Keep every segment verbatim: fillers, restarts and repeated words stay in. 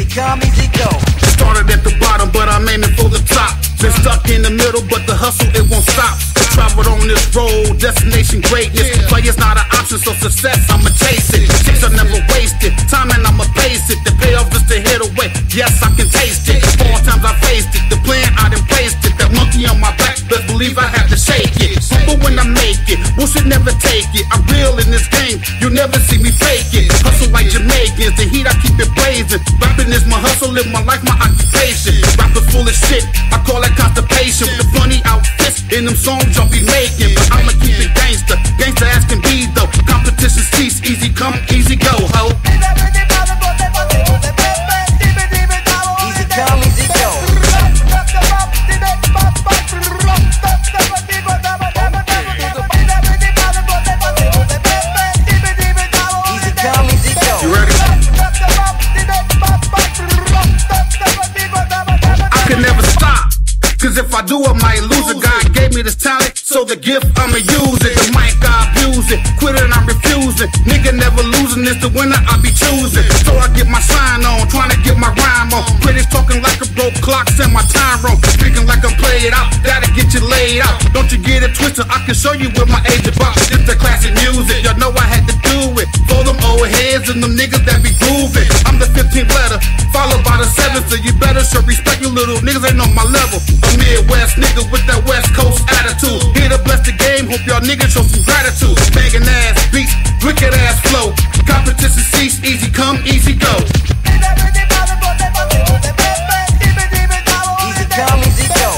come, easy go. Started at the bottom, but I'm aiming for the top. Been stuck in the middle, but the hustle, it won't stop. Traveled on this road, destination greatness. Player's not an option, so success, I'ma chase it. Chicks are never wasted, time and I'ma pace it. The payoff just to hit away, yes, I can taste it. Four times I faced it, the plan I done placed it. That monkey on my back, best believe I have to shake it. But when I make it, bullshit never take it. I'm real in this game, you'll never see me fake it. Hustle like Jamaicans, the heat I keep it blazing. Rapping is my hustle, live my life, my occupation. Rapping full of shit, I call that constipation. With the funny outfits in them songs y'all be making. But I'ma keep it gangster, gangster as can be though. Competition cease, easy come, easy go, ho. Easy come, easy go. Easy come, easy go. You ready? I can never stop, cause if I do I might lose it. God gave me this talent, so the gift I'ma use it. The mic I abuse it, quit it I refuse it. Nigga never losing, it's the winner I be choosing. So I get my shine on, trying to get my rhyme on. Critics talking like a broke clock, send my time wrong. Speaking like I'm played out, that'll get you laid out. Don't you get it twisted, I can show you with my age about. It's the classic music, y'all know I had to do it. For them old heads and them niggas that be grooving. I'm the fifteenth letter, followed by the seventh, so you better show respect. You little niggas ain't on my level. A Midwest nigga with that West Coast attitude. Here to bless the game, hope y'all niggas show some gratitude. Banging ass beats, wicked ass flow. Competition cease, easy come, easy go. Easy come, easy go.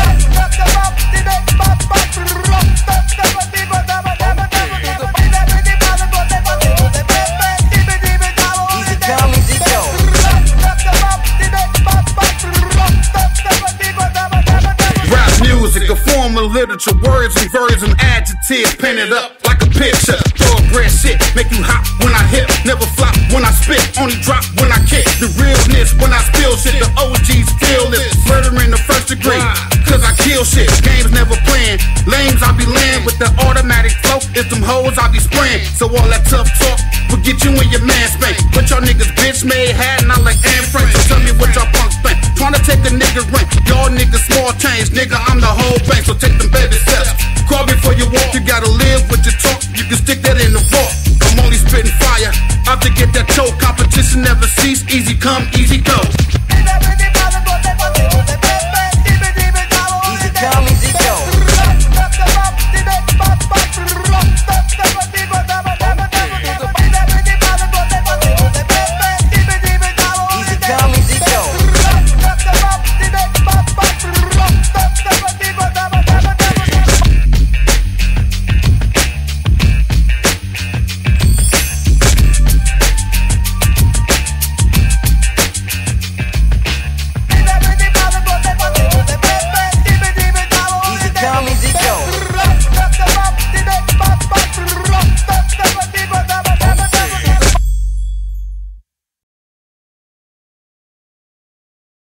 Easy come, easy go. Rap music, a form of literature, words and verbs and adjectives, painted up like a picture. Thoroughbred shit, make you hot when I hit, never flop when I spit, only drop when I kick. The realness when I spill shit, the O Gs feel it. Murder in the first degree, cause I kill shit. Games never playing, lames I be laying with the automatic flow. It's them hoes I be spraying, so all that tough talk will get you in your man spank. But y'all niggas bitch made hat, not like Anne Frank. So tell me what y'all punks think. Tryna take a nigga rank, y'all niggas small change, nigga I'm the whole bank. So take them baby steps, crawl before you walk. You gotta live with your talk, you can stick that in the vault. I'm only spitting fire, out to get that choke. Competition never cease, easy come, easy go.